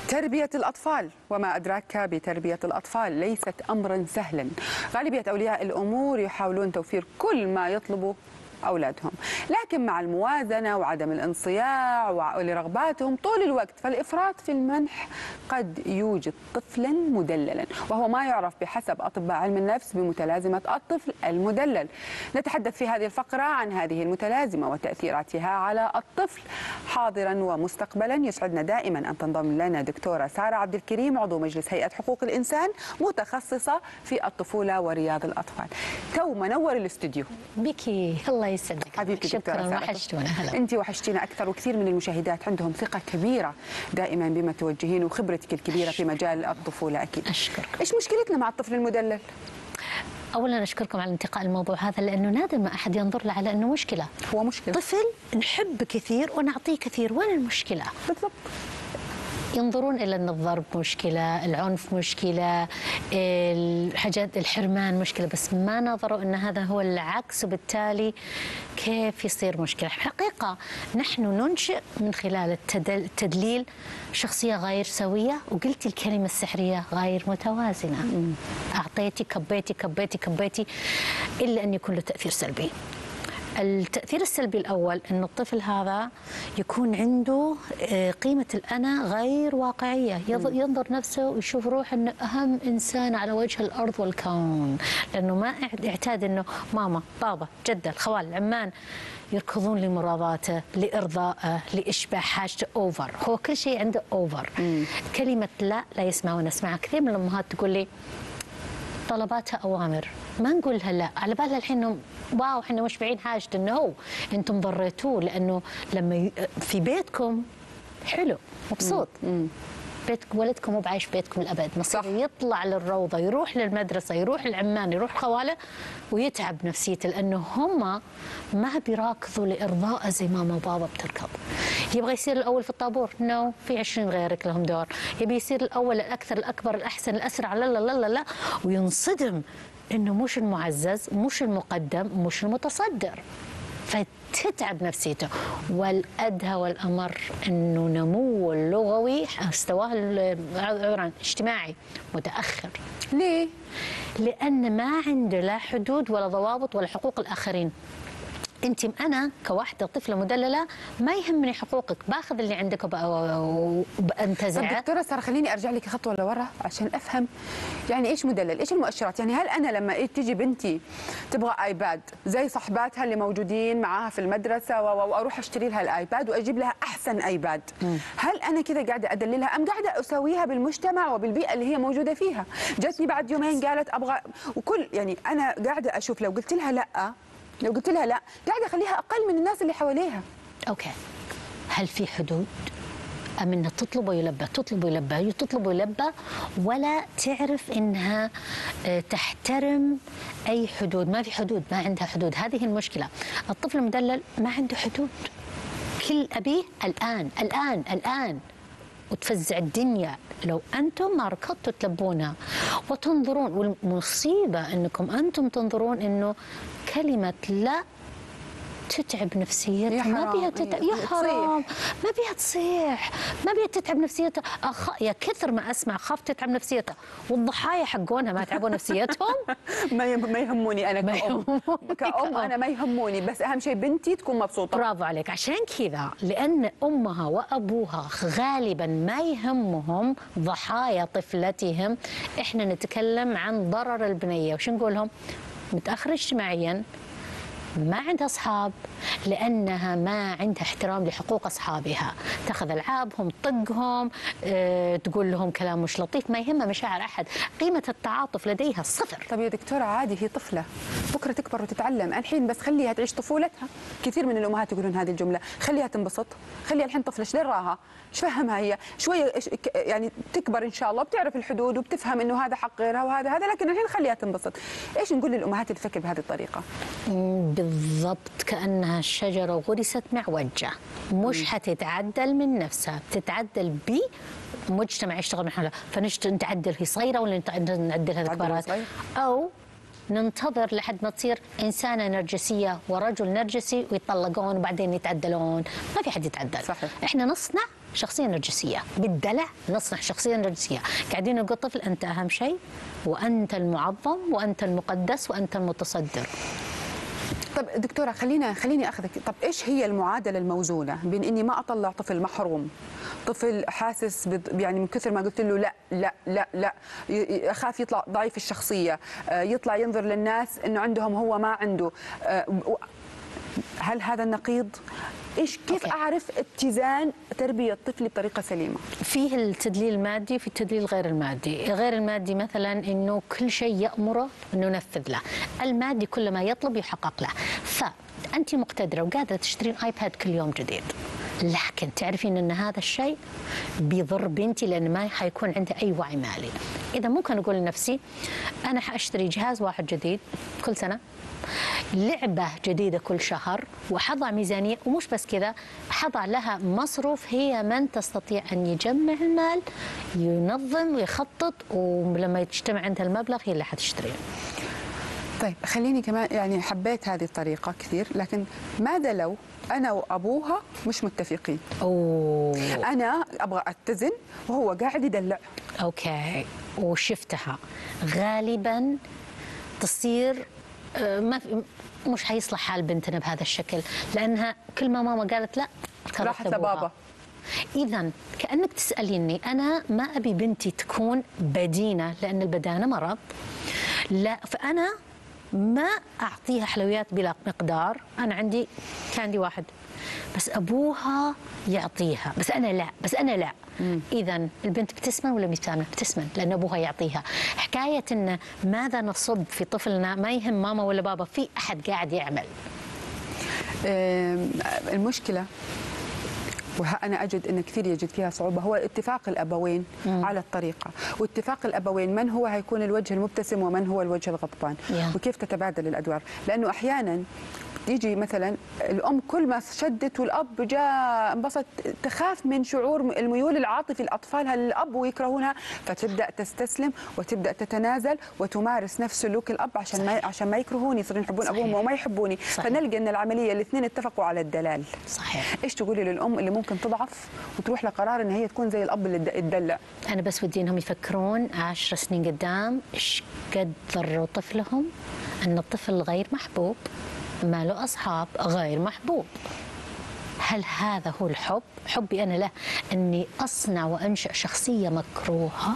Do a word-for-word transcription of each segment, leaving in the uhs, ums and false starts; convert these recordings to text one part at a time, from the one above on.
تربية الأطفال، وما أدراك بتربية الأطفال، ليست أمرا سهلا. غالبية أولياء الأمور يحاولون توفير كل ما يطلبه أولادهم، لكن مع الموازنة وعدم الانصياع لرغباتهم طول الوقت، فالإفراط في المنح قد يوجد طفلا مدللا، وهو ما يعرف بحسب أطباء علم النفس بمتلازمة الطفل المدلل. نتحدث في هذه الفقرة عن هذه المتلازمة وتأثيراتها على الطفل حاضرا ومستقبلا. يسعدنا دائما أن تنضم لنا دكتورة سارة عبد الكريم، عضو مجلس هيئة حقوق الإنسان، متخصصة في الطفولة ورياض الأطفال. تو منور الاستوديو بيكي، الله يسعدك حبيبتي دكتورة سارة. وحشتونا. هلا انت وحشتينا اكثر، وكثير من المشاهدات عندهم ثقه كبيره دائما بما توجهين وخبرتك الكبيره في مجال الطفوله. اكيد اشكرك. ايش مشكلتنا مع الطفل المدلل؟ اولا اشكركم على انتقاء الموضوع هذا، لانه نادر ما احد ينظر له على انه مشكله. هو مشكله. طفل نحب كثير ونعطيه كثير، وين المشكله؟ بالضبط. ينظرون الى ان الضرب مشكله، العنف مشكله، الحاجات الحرمان مشكله، بس ما نظروا ان هذا هو العكس، وبالتالي كيف يصير مشكله. حقيقه نحن ننشئ من خلال التدليل شخصيه غير سويه، وقلتي الكلمه السحريه غير متوازنه. اعطيتي كبيتي كبيتي كبيتي الا ان يكون له تاثير سلبي. التأثير السلبي الأول أن الطفل هذا يكون عنده قيمة الأنا غير واقعية، ينظر نفسه ويشوف روحه أنه أهم إنسان على وجه الأرض والكون، لأنه ما اعتاد أنه ماما بابا جدة الخوال العمان يركضون لمراضاته، لإرضائه، لإشباع حاجته. أوفر، هو كل شيء عنده أوفر. كلمة لا لا يسمع ونسمعها. كثير من الأمهات تقول لي طلباتها أوامر، ما نقولها لا، على بالها الحين انه واو احنا مشبعين حاجته، انه هو انتم ضريتوه، لانه لما ي... في بيتكم حلو مبسوط. مم. بيت ولدكم مو بعايش بيتكم الابد، مصير يطلع للروضه، يروح للمدرسه، يروح العمان، يروح خواله، ويتعب نفسيته، لانه هم ما بيراكضوا لارضائه زي ماما وبابا بتركض. يبغى يصير الاول في الطابور، نو no. في عشرين غيرك لهم دور. يبي يصير الاول، الاكثر، الاكبر، الاحسن، الاسرع، لا لا لا لا، وينصدم انه مش المعزز، مش المقدم، مش المتصدر، فتتعب نفسيته. والادهى والامر انه نموه اللغوي مستواه الاجتماعي متاخر. ليه؟ لان ما عنده لا حدود ولا ضوابط ولا حقوق الاخرين. انت انا كواحده طفله مدلله ما يهمني حقوقك، باخذ اللي عندك وبانتزعه. دكتوره ساره، خليني ارجع لك خطوه لورا عشان افهم يعني ايش مدلل، ايش المؤشرات؟ يعني هل انا لما تيجي بنتي تبغى ايباد زي صحباتها اللي موجودين معاها في المدرسه واروح اشتري لها الايباد واجيب لها احسن ايباد، م. هل انا كذا قاعده ادللها ام قاعده اسويها بالمجتمع وبالبيئه اللي هي موجوده فيها؟ جتني بعد يومين قالت ابغى، وكل يعني انا قاعده اشوف لو قلت لها لا، لو قلت لها لا قاعده اخليها اقل من الناس اللي حواليها. اوكي، هل في حدود؟ ام انها تطلب ويلبى، تطلب ويلبى، تطلب ويلبى، ولا تعرف انها تحترم اي حدود؟ ما في حدود، ما عندها حدود. هذه المشكله. الطفل المدلل ما عنده حدود، كل ابيه الان الان الان، وتفزع الدنيا لو أنتم ما ركضتوا تلبونها وتنظرون. والمصيبة أنكم أنتم تنظرون أنه كلمة لا تتعب نفسيتها، ما بيها تتعب، يا حرام، ما بيها تصيح، ما بيها تتعب نفسيتها. أخ... يا كثر ما أسمع خاف تتعب نفسيتها، والضحايا حقونها ما تعبوا نفسيتهم. ما ما يهموني أنا كأم، كأم أنا ما يهموني، بس أهم شيء بنتي تكون مبسوطة. برافو عليك. عشان كذا لأن أمها وأبوها غالبا ما يهمهم ضحايا طفلتهم، إحنا نتكلم عن ضرر البنية. وش نقول لهم؟ متأخر اجتماعيا، ما عندها أصحاب، لأنها ما عندها احترام لحقوق أصحابها، تأخذ ألعابهم، تطقهم، أه، تقول لهم كلام مش لطيف، ما يهمها مشاعر أحد، قيمة التعاطف لديها صفر. طيب يا دكتورة، عادي، هي طفلة، بكرة تكبر وتتعلم، الحين بس خليها تعيش طفولتها. كثير من الأمهات يقولون هذه الجملة، خليها تنبسط، خليها الحين طفلة، ايش دراها؟ ايش فهمها هي؟ شوية يعني تكبر إن شاء الله بتعرف الحدود وبتفهم إنه هذا حق غيرها وهذا هذا، لكن الحين خليها تنبسط. ايش نقول للأمهات اللي تفكر بهذه الطريقة؟ بالضبط، كأنها الشجرة غرست معوجة، مش حتتعدل من نفسها، بتتعدل بمجتمع يشتغل من حولها. فنعدل هي صغيرة ولا نعدلها كبارات؟ أو ننتظر لحد ما تصير إنسانة نرجسية ورجل نرجسي ويتطلقون وبعدين يتعدلون. ما في حد يتعدل. صحيح. إحنا نصنع شخصية نرجسية بالدلع، نصنع شخصية نرجسية. قاعدين نقول طفل أنت أهم شيء وأنت المعظم وأنت المقدس وأنت المتصدر. طب دكتورة خلينا خليني أخذك، طب إيش هي المعادلة الموزونة بين إني ما أطلع طفل محروم، طفل حاسس بض... يعني من كثر ما قلت له لا لا لا لا ي- أخاف يطلع ضعيف الشخصية، آه، يطلع ينظر للناس إنه عندهم هو ما عنده، آه، و- هل هذا النقيض؟ إيش كيف أوكي. أعرف اتزان تربية طفلي بطريقة سليمة؟ فيه التدليل المادي وفي التدليل غير المادي. غير المادي مثلا انه كل شيء يأمره انه ينفذ له، المادي كل ما يطلب يحقق له. فانت مقتدره وقادره تشترين ايباد كل يوم جديد، لكن تعرفين ان هذا الشيء بيضر بنتي لان ما حيكون عندها اي وعي مالي. اذا ممكن اقول لنفسي انا حاشتري جهاز واحد جديد كل سنه، لعبة جديدة كل شهر، وحضع ميزانية، ومش بس كذا حضع لها مصروف هي من تستطيع أن يجمع المال، ينظم ويخطط، ولما يجتمع عندها المبلغ هي اللي حتشتريه. طيب خليني كمان، يعني حبيت هذه الطريقة كثير، لكن ماذا لو أنا وأبوها مش متفقين؟ أوه. أنا أبغى أتزن وهو قاعد يدلع. أوكي، وشفتها غالبا تصير آه، ما في، مش حيصلح حال بنتنا بهذا الشكل، لأنها كل ما ماما قالت لا راحت لبابا. إذا كأنك تسأليني أنا ما أبي بنتي تكون بدينة، لأن البدانة مرض، لا، فأنا ما أعطيها حلويات بلا مقدار. أنا عندي كاندي واحد بس أبوها يعطيها، بس أنا لا، بس أنا لا. إذا البنت بتسمن ولا بتسمن؟ بتسمن لأن أبوها يعطيها. حكاية إن ماذا نصب في طفلنا ما يهم ماما ولا بابا، في أحد قاعد يعمل. آم، المشكلة وأنا أجد أن كثير يجد فيها صعوبة هو اتفاق الأبوين مم. على الطريقة، واتفاق الأبوين من هو هيكون الوجه المبتسم ومن هو الوجه الغضبان، yeah. وكيف تتبادل الأدوار. لأنه أحيانا يجي مثلا الأم كل ما شدت والأب جاء انبسط، تخاف من شعور الميول العاطفي لأطفالها للأب ويكرهونها، فتبدأ تستسلم وتبدأ تتنازل وتمارس نفس سلوك الأب عشان ما عشان ما يكرهوني، يصيرون يحبون أبوهم وما يحبوني. صحيح. فنلقى أن العملية الاثنين اتفقوا على الدلال. صحيح. إيش تقولي للأم اللي ممكن تضعف وتروح لقرار أن هي تكون زي الأب اللي يتدلع؟ أنا بس ودي إنهم يفكرون عشر سنين قدام إيش قد ضروا طفلهم أن الطفل غير محبوب، ما له أصحاب، غير محبوب. هل هذا هو الحب؟ حبي أنا له أني أصنع وأنشأ شخصية مكروهة؟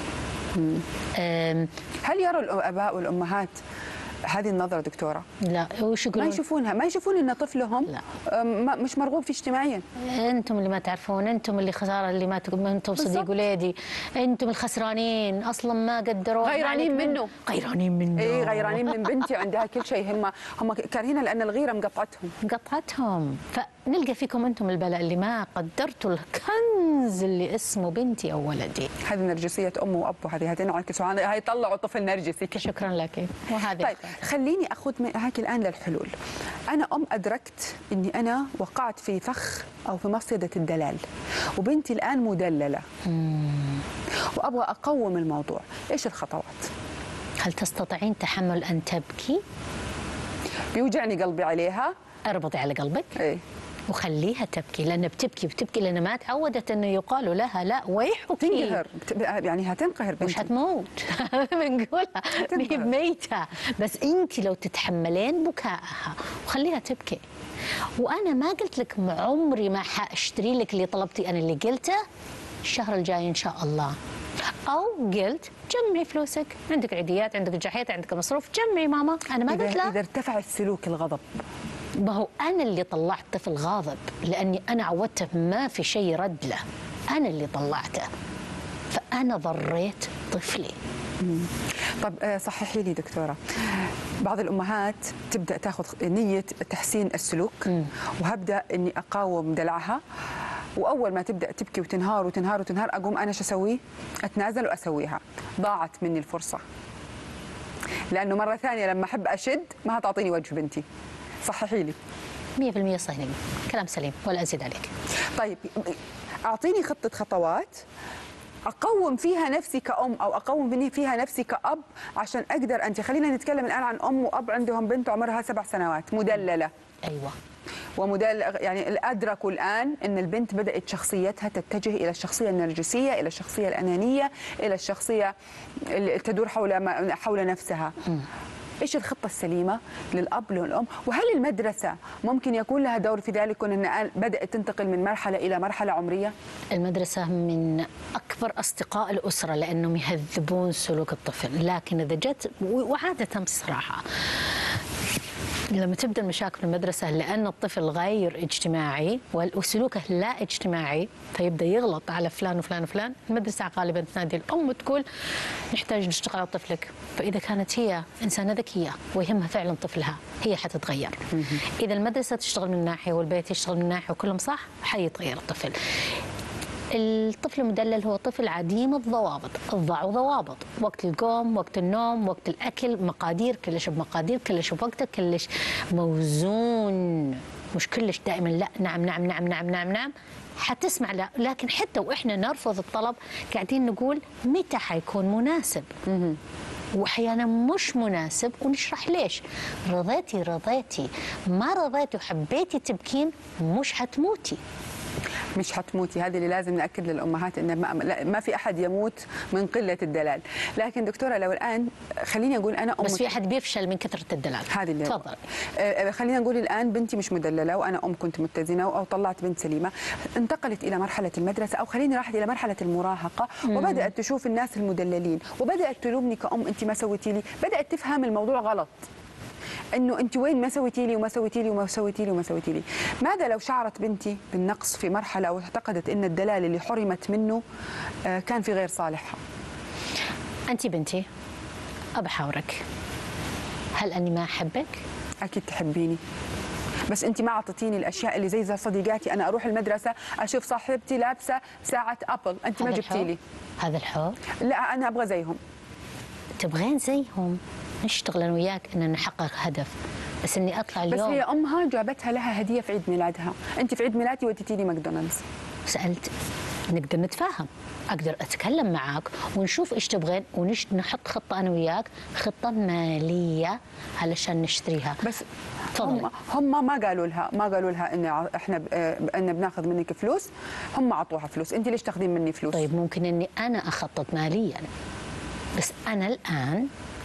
هل يرى الآباء والأمهات هذه النظرة دكتورة؟ لا، وش يقولون؟ ما يشوفونها، ما يشوفون ان طفلهم لا. مش مرغوب فيه اجتماعيا. انتم اللي ما تعرفون، انتم اللي خساره اللي ما تقول، انتم صديق ولادي، انتم الخسرانين، اصلا ما قدروا، غيرانين منه، غيرانين منه. اي غيرانين من بنتي، عندها كل شيء، هم هم كارهينها لان الغيره مقطعتهم مقطعتهم. فنلقى فيكم انتم البلاء اللي ما قدرتوا الكنز اللي اسمه بنتي او ولدي. هذه نرجسيه ام واب، وهذه هتنعكس، هاي طلعوا طفل نرجسي. شكرا لك. وهذه طيب خليني اخذ معك الان للحلول. انا ام ادركت اني انا وقعت في فخ او في مصيده الدلال، وبنتي الان مدلله مم. وابغى اقوم الموضوع، ايش الخطوات؟ هل تستطيعين تحمل ان تبكي؟ بيوجعني قلبي عليها. اربطي على قلبك. ايه. وخليها تبكي، لأن بتبكي بتبكي لأن ما تعودت إنه يقال لها لا ويحكي. تنقهر، يعني هتنقهر بنتي. مش هتموت بنقولها هي ميتة، بس أنت لو تتحملين بكائها وخليها تبكي. وأنا ما قلت لك عمري ما حاشتري لك اللي طلبتي أنا اللي قلته الشهر الجاي إن شاء الله، أو قلت جمعي فلوسك، عندك عيديات، عندك جحيات، عندك مصروف، جمعي ماما. أنا ما قلت لا. إذا ارتفع السلوك الغضب، ما هو أنا اللي طلعت طفل غاضب، لأني أنا عودته ما في شيء رد له، أنا اللي طلعته، فأنا ضريت طفلي. مم. طب صححي لي دكتورة، بعض الأمهات تبدأ تاخذ نية تحسين السلوك مم. وهبدأ إني أقاوم دلعها، وأول ما تبدأ تبكي وتنهار وتنهار وتنهار أقوم أنا شو أسوي؟ أتنازل وأسويها. ضاعت مني الفرصة، لأنه مرة ثانية لما أحب أشد ما هتعطيني وجه بنتي. صححي لي. مية بالمية سليم، كلام سليم ولا أزيد عليك. طيب أعطيني خطة خطوات اقوم فيها نفسي كأم او اقوم فيها نفسي كأب عشان اقدر انت. خلينا نتكلم الان عن ام واب عندهم بنت عمرها سبع سنوات مدلله. ايوه. ومدل يعني ادركوا الان ان البنت بدات شخصيتها تتجه الى الشخصيه النرجسيه، الى الشخصيه الانانيه، الى الشخصيه اللي تدور حول ما حول نفسها. م. ايش الخطه السليمه للاب والام؟ وهل المدرسه ممكن يكون لها دور في ذلك ان بدات تنتقل من مرحله الى مرحله عمريه؟ المدرسه من اكبر اصدقاء الاسره لانهم يهذبون سلوك الطفل، لكن اذا جت وعاده بصراحه لما تبدا المشاكل في المدرسه لان الطفل غير اجتماعي وسلوكه لا اجتماعي فيبدا يغلط على فلان وفلان وفلان، المدرسه غالبا تنادي الام وتقول نحتاج نشتغل على طفلك، فاذا كانت هي انسانه ذكيه ويهمها فعلا طفلها هي حتتغير. اذا المدرسه تشتغل من ناحيه والبيت يشتغل من ناحيه وكلهم صح حيتغير الطفل. الطفل المدلل هو طفل عديم الضوابط، الضعوا ضوابط، وقت القوم، وقت النوم، وقت الأكل، مقادير، كلش بمقادير، كلش بوقته، كلش موزون، مش كلش دائما لا نعم نعم نعم نعم نعم نعم، حتسمع لا، لكن حتى وإحنا نرفض الطلب قاعدين نقول متى حيكون مناسب؟ واحيانا مش مناسب ونشرح ليش. رضيتي رضيتي، ما رضيتي وحبيتي تبكين مش حتموتي. مش حتموتي، هذه اللي لازم ناكد للامهات ان ما, ما في احد يموت من قله الدلال. لكن دكتوره لو الان خليني اقول انا ام بس في احد بيفشل من كثره الدلال. هذه اللي تفضل. آه خلينا نقول الان بنتي مش مدلله وانا ام كنت متزنه او طلعت بنت سليمه، انتقلت الى مرحله المدرسه او خليني راحت الى مرحله المراهقه مم. وبدات تشوف الناس المدللين وبدات تلومني كأم انت ما سويتي لي، بدات تفهم الموضوع غلط. انه انت وين ما سويتي لي وما سويتي لي وما سويتي لي وما سويتي لي. ماذا لو شعرت بنتي بالنقص في مرحله واعتقدت ان الدلال اللي حرمت منه كان في غير صالحها؟ انت بنتي ابحاورك، هل اني ما احبك؟ اكيد تحبيني، بس انت ما اعطيتيني الاشياء اللي زي زي صديقاتي. انا اروح المدرسه اشوف صاحبتي لابسه ساعه ابل، انت ما جبتي لي. هذا الحب؟ لا انا ابغى زيهم. تبغين زيهم؟ نشتغل انا وياك ان نحقق هدف، بس اني اطلع اليوم. بس هي امها جابتها لها هديه في عيد ميلادها، انت في عيد ميلادي وديتي لي ماكدونالدز. سالت نقدر نتفاهم، اقدر اتكلم معاك ونشوف ايش تبغين ونحط خطه انا وياك، خطه ماليه علشان نشتريها. بس هم هم ما قالوا لها ما قالوا لها ان احنا ان بناخذ منك فلوس، هم اعطوها فلوس، انت ليش تاخذين مني فلوس؟ طيب ممكن اني انا اخطط ماليا، بس انا الان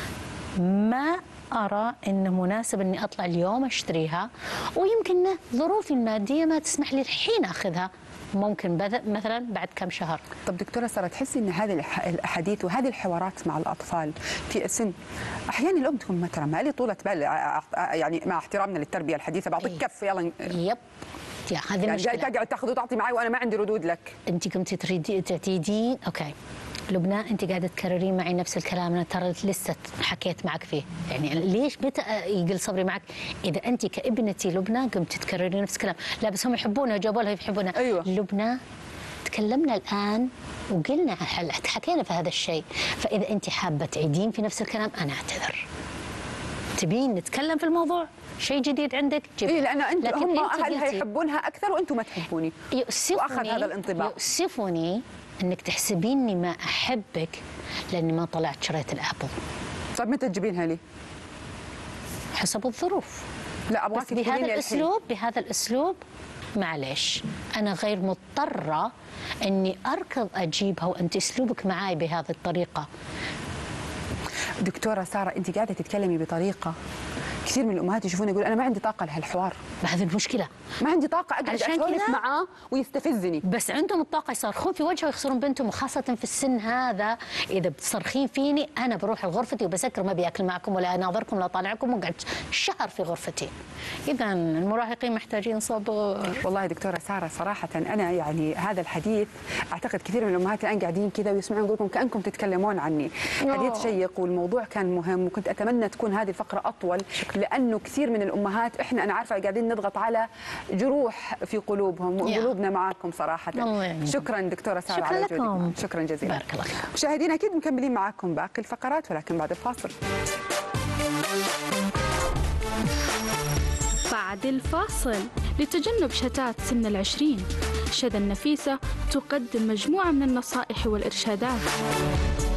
ما أرى أنه مناسب أني أطلع اليوم أشتريها، ويمكن ظروفي المادية ما تسمح لي الحين أخذها، ممكن مثلا بعد كم شهر. طب دكتورة سارة، تحسي أن هذه الأحاديث وهذه الحوارات مع الأطفال في سن أحيانا الأم تكون محترمة لي طولة بال، يعني مع احترامنا للتربية الحديثة بعطيك إيه؟ كف يلا يب يا هذه يعني جاي تقعد تاخذ وتعطي معي وأنا ما عندي ردود لك. أنت كنتي تريدين تعتيدين أوكي لبنى، انت قاعده تكررين معي نفس الكلام، انا ترى لسه حكيت معك فيه، يعني ليش متى يقل صبري معك؟ اذا انت كابنتي لبنى قمت تكررين نفس الكلام، لا بس هم يحبونها جابوا لها يحبونها. أيوة. لبنى تكلمنا الان وقلنا حكينا في هذا الشيء، فاذا انت حابه تعيدين في نفس الكلام انا اعتذر. تبين نتكلم في الموضوع؟ شيء جديد عندك جيب. إيه لأن أنت هم أهلها يحبونها أكثر وأنتم ما تحبوني. يؤسفني وأخذ هذا الانطباع. يؤسفني انك تحسبيني ما احبك لاني ما طلعت شريت الابل. طيب متى تجيبينها لي؟ حسب الظروف. لا ابغاك تقولي لي بهذا الحين. الاسلوب بهذا الاسلوب معليش انا غير مضطره اني اركض اجيبها وانت اسلوبك معي بهذه الطريقه. دكتوره ساره انت قاعده تتكلمي بطريقه كثير من الامهات يشوفوني يقول انا ما عندي طاقه لهالحوار. هذه المشكله، ما عندي طاقه اقعد اسولف معاه ويستفزني. بس عندهم الطاقه يصرخون في وجهه ويخسرون بنتهم، وخاصه في السن هذا اذا بتصرخين فيني انا بروح لغرفتي وبسكر، ما بياكل معكم ولا اناظركم ولا طالعكم وقعد شهر في غرفتي. اذا المراهقين محتاجين صبر. والله دكتوره ساره صراحه انا يعني هذا الحديث اعتقد كثير من الامهات الان قاعدين كذا ويسمعون يقولون كانكم تتكلمون عني. حديث شيق والموضوع كان مهم، وكنت اتمنى تكون هذه الفقره اطول لانه كثير من الامهات احنا انا عارفه قاعدين نضغط على جروح في قلوبهم وقلوبنا معاكم صراحه. شكرا دكتوره ساره على وجودكم. شكرا جزيلا. بارك الله فيك. مشاهدينا اكيد مكملين معاكم باقي الفقرات ولكن بعد الفاصل. بعد الفاصل لتجنب شتات سن العشرين شذا النفيسة تقدم مجموعة من النصائح والإرشادات.